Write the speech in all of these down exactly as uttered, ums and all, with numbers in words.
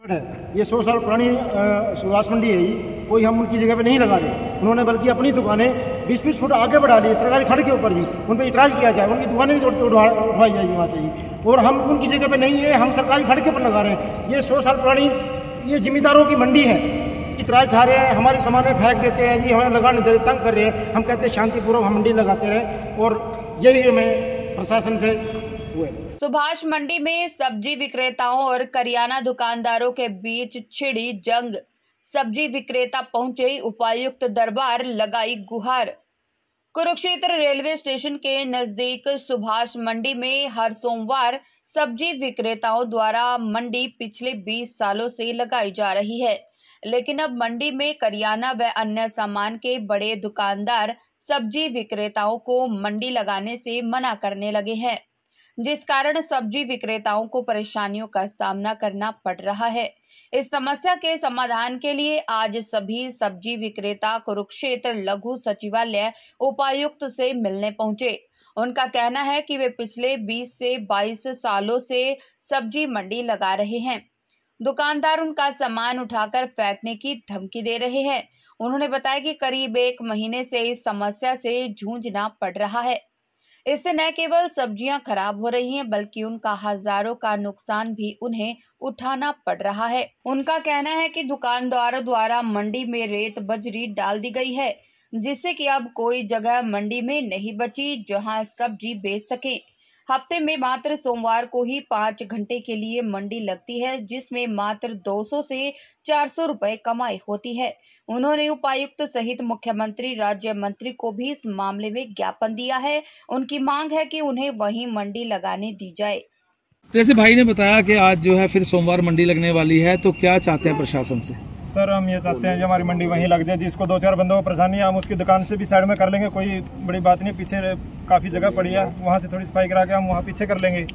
ये सौ साल पुरानी सुभाष मंडी है ये, कोई हम उनकी जगह पे नहीं लगा रहे। उन्होंने बल्कि अपनी दुकानें बीस बीस फुट आगे बढ़ा ली सरकारी फंड के ऊपर जी। उन पर इतराज़ किया जाए, उनकी दुकानें भी उठवा उठवाई जाएगी वहाँ से जी। और हम उनकी जगह पे नहीं है, हम सरकारी फंड के ऊपर लगा रहे हैं। ये सौ साल पुरानी ये जिम्मेदारों की मंडी है। इतराज़ खा रहे हैं, हमारी सामानें फेंक देते हैं जी, हमें लगाने दे रहे, तंग कर रहे हैं। हम कहते हैं शांतिपूर्वक हम मंडी लगाते रहे और यही हमें प्रशासन से हुए। सुभाष मंडी में सब्जी विक्रेताओं और करियाना दुकानदारों के बीच छिड़ी जंग। सब्जी विक्रेता पहुंचे, उपायुक्त दरबार लगाई गुहार। कुरुक्षेत्र रेलवे स्टेशन के नजदीक सुभाष मंडी में हर सोमवार सब्जी विक्रेताओं द्वारा मंडी पिछले बीस सालों से लगाई जा रही है, लेकिन अब मंडी में करियाना व अन्य सामान के बड़े दुकानदार सब्जी विक्रेताओं को मंडी लगाने से मना करने लगे हैं, जिस कारण सब्जी विक्रेताओं को परेशानियों का सामना करना पड़ रहा है। इस समस्या के समाधान के लिए आज सभी सब्जी विक्रेता कुरुक्षेत्र लघु सचिवालय उपायुक्त से मिलने पहुंचे। उनका कहना है कि वे पिछले बीस से बाईस सालों से सब्जी मंडी लगा रहे हैं। दुकानदार उनका सामान उठाकर फेंकने की धमकी दे रहे हैं। उन्होंने बताया कि करीब एक महीने से इस समस्या से जूझना पड़ रहा है। इससे न केवल सब्जियां खराब हो रही हैं, बल्कि उनका हजारों का नुकसान भी उन्हें उठाना पड़ रहा है। उनका कहना है कि दुकानदारों द्वारा मंडी में रेत बजरी डाल दी गई है, जिससे कि अब कोई जगह मंडी में नहीं बची जहां सब्जी बेच सके। हफ्ते में मात्र सोमवार को ही पाँच घंटे के लिए मंडी लगती है, जिसमें मात्र दो सौ से चार सौ रुपए कमाई होती है। उन्होंने उपायुक्त सहित मुख्यमंत्री, राज्य मंत्री को भी इस मामले में ज्ञापन दिया है। उनकी मांग है कि उन्हें वहीं मंडी लगाने दी जाए। जैसे भाई ने बताया कि आज जो है फिर सोमवार मंडी लगने वाली है, तो क्या चाहते हैं प्रशासन से? सर हम ये चाहते हैं कि हमारी मंडी वहीं लग जाए। जिसको दो चार बंदों को परेशानी है, हम उसकी दुकान से भी साइड में कर लेंगे, कोई बड़ी बात नहीं। पीछे काफ़ी जगह पड़ी है, वहाँ से थोड़ी सफाई करा के हम वहाँ पीछे कर लेंगे।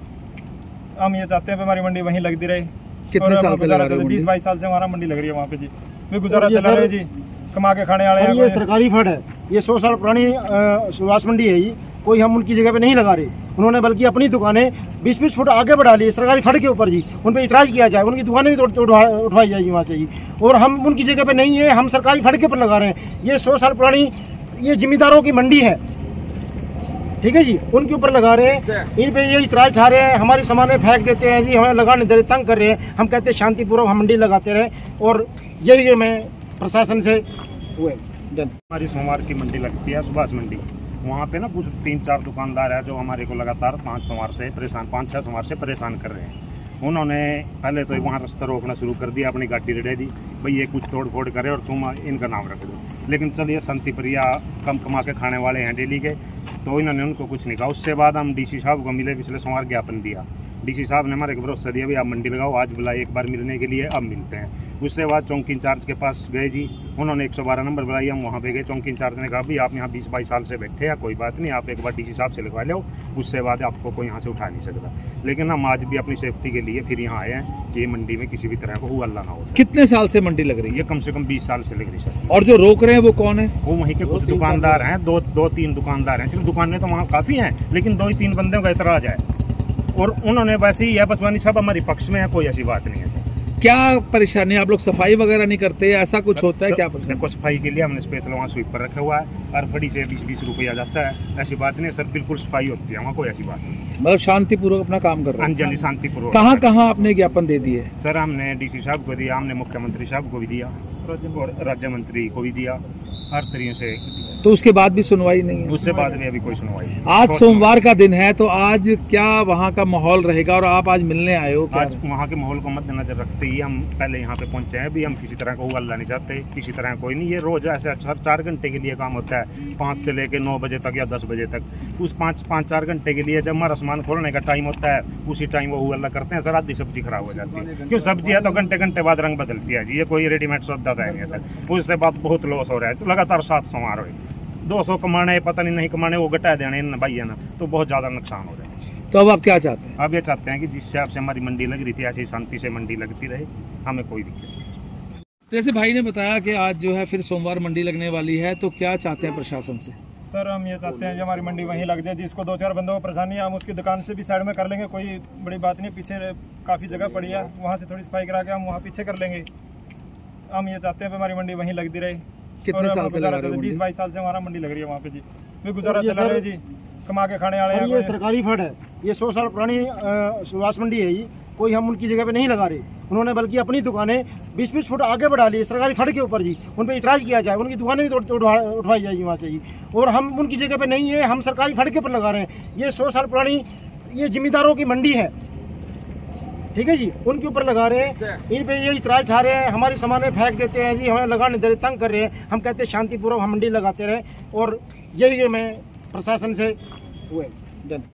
हम ये चाहते हैं कि हमारी मंडी वहीं लगती रहे। कितने साल से लगा रहे हैं? बीस बाईस साल से हमारा मंडी लग रही है वहाँ पे जी। भी गुजारा चला रहे जी, कमा के खाने वाले हैं। ये सरकारी फंड है, ये सौ साल पुरानी सुभाष मंडी है ये, कोई हम उनकी जगह पे नहीं लगा रहे। उन्होंने बल्कि अपनी दुकानें बीस बीस फुट आगे बढ़ा ली सरकारी फंड के ऊपर जी। उन पर इतराज़ किया जाए, उनकी दुकानें भी उठवाई जाएगी वहाँ से जी। और हम उनकी जगह पे नहीं है, हम सरकारी फंड के ऊपर लगा रहे हैं। ये सौ साल पुरानी ये जिम्मेदारों की मंडी है, ठीक है जी, उनके ऊपर लगा रहे हैं। इन पे ये इतराज़ खा रहे हैं, हमारी सामानें फेंक देते हैं जी, हमें लगाने दे रहे, तंग कर रहे हैं। हम कहते हैं शांतिपूर्वक हम मंडी लगाते रहे और यही हमें प्रशासन से हुए। हमारी सोमवार की मंडी लगती है सुभाष मंडी। वहाँ पे ना कुछ तीन चार दुकानदार है जो हमारे को लगातार पाँच सोमवार से परेशान पाँच छः सोमवार से परेशान कर रहे हैं। उन्होंने पहले तो वहाँ रास्ता रोकना शुरू कर दिया, अपनी गाड़ी रेडे दी, भाई ये कुछ तोड़ फोड़ करे और तुम इनका नाम रख दो। लेकिन चलिए शांति प्रिया कम कमा के खाने वाले हैं डेली के, तो इन्होंने उनको कुछ नहीं कहा। उससे बाद हम डीसी साहब को मिले, पिछले सोमवार ज्ञापन दिया। डीसी साहब ने हमारे को भरोसा दिया, भाई आप मंडी लगाओ, आज बुलाए एक बार मिलने के लिए, अब मिलते हैं। उससे बाद चौकी इंचार्ज के पास गए जी, उन्होंने एक सौ बारह नंबर बुलाई, हम वहाँ पे गए। चौकी इंचार्ज ने कहा भाई आप यहाँ बीस बाईस साल से बैठे हैं, कोई बात नहीं, आप एक बार डीसी साहब से लिखवा लो, उससे बाद आपको कोई यहाँ से उठा नहीं सकता। लेकिन हम आज भी अपनी सेफ्टी के लिए फिर यहाँ आए हैं कि ये मंडी में किसी भी तरह को हुआ ना हो। कितने साल से मंडी लग रही है? ये कम से कम बीस साल से लग रही है। और जो रोक रहे हैं वो कौन है? वो वहीं के कुछ दुकानदार हैं, दो दो तीन दुकानदार हैं। सिर्फ दुकानें तो वहाँ काफ़ी हैं, लेकिन दो ही तीन बंदों का इतराज है और उन्होंने वैसे ही है बसवानी साहब हमारी पक्ष में है, कोई ऐसी बात नहीं है सर। क्या परेशानी? आप लोग सफाई वगैरह नहीं करते, ऐसा कुछ होता है क्या? देखो सफाई के लिए हमने स्पेशल वहाँ स्वीपर रखा हुआ है, हर फड़ी से बीस बीस रुपया जाता है। ऐसी बात नहीं है सर, बिल्कुल सफाई होती है वहाँ, कोई ऐसी बात नहीं। मतलब शांतिपूर्वक अपना काम कर रहे हैं? हाँ जी, शांतिपूर्वक। कहाँ कहाँ आपने ज्ञापन दे दिए? सर हमने डीसी साहब को दिया, हमने मुख्यमंत्री साहब को भी दिया और राज्य मंत्री को भी दिया, हर तरीके से। तो उसके बाद भी सुनवाई नहीं है? उससे बाद में अभी कोई सुनवाई नहीं। आज सोमवार का दिन है, तो आज क्या वहाँ का माहौल रहेगा और आप आज मिलने आए हो? आज वहाँ के माहौल को मद्देनजर रखते ही हम पहले यहाँ पे पहुँचे हैं। भी हम किसी तरह को हल्ला नहीं चाहते, किसी तरह कोई नहीं। ये रोज ऐसे हर चार घंटे के लिए काम होता है, पाँच से लेके नौ बजे तक या दस बजे तक। उस पाँच पाँच चार घंटे के लिए जब हमारा सामान खोलने का टाइम होता है, उसी टाइम वो हल्ला करते हैं सर। आधी सब्जी खराब हो जाती है, क्यों सब्जी है तो घंटे घंटे बाद रंग बदलती है जी। ये कोई रेडीमेड सौदा है नहीं सर। उससे बाद बहुत लॉस हो रहा है लगातार। सात सोमवार हुए, दो सौ कमाने पता नहीं नहीं कमाने, वो घटा देने भाई है ना, तो बहुत ज़्यादा नुकसान हो रहा है। तो अब आप क्या चाहते हैं? अब ये चाहते हैं कि जिस हिसाब से हमारी मंडी लग रही थी ऐसे ही शांति से मंडी लगती रहे, हमें कोई दिक्कत नहीं। जैसे भाई ने बताया कि आज जो है फिर सोमवार मंडी लगने वाली है, तो क्या चाहते हैं प्रशासन से? सर हम ये चाहते हैं कि हमारी मंडी वहीं लग जाए, जिसको दो चार बंदों को परेशानी है हम उसकी दुकान से भी साइड में कर लेंगे, कोई बड़ी बात नहीं। पीछे काफ़ी जगह पड़ी है, वहाँ से थोड़ी सफाई करा के हम वहाँ पीछे कर लेंगे। हम ये चाहते हैं कि हमारी मंडी वहीं लगती रहे। कितने साल से लगा रहे हो? बीस बाईस साल से हमारा मंडी लग रही है वहाँ पे जी, भी गुजारा ये चला सर- रहे जी, कमा के खाने वाले सर हैं। ये कोई- सरकारी फंड है, ये सौ साल पुरानी अ, सुभाष मंडी है ये, कोई हम उनकी जगह पे नहीं लगा रहे। उन्होंने बल्कि अपनी दुकानें बीस बीस फुट आगे बढ़ा ली सरकारी फंड के ऊपर जी। उन पर इतराज किया जाए, उनकी दुकानें भी तोड़- तोड़वा- उठवाई जाएगी वहाँ से जी। और हम उनकी जगह पे नहीं है, हम सरकारी फंड के ऊपर लगा रहे हैं। ये सौ साल पुरानी ये जिम्मेदारों की मंडी है, ठीक है जी, उनके ऊपर लगा रहे हैं। इन पे ये इतराज खा रहे हैं, हमारी सामानें फेंक देते हैं जी, हमें लगाने दे रहे, तंग कर रहे हैं। हम कहते हैं शांतिपूर्वक हम मंडी लगाते रहे, और यही मैं प्रशासन से हुए।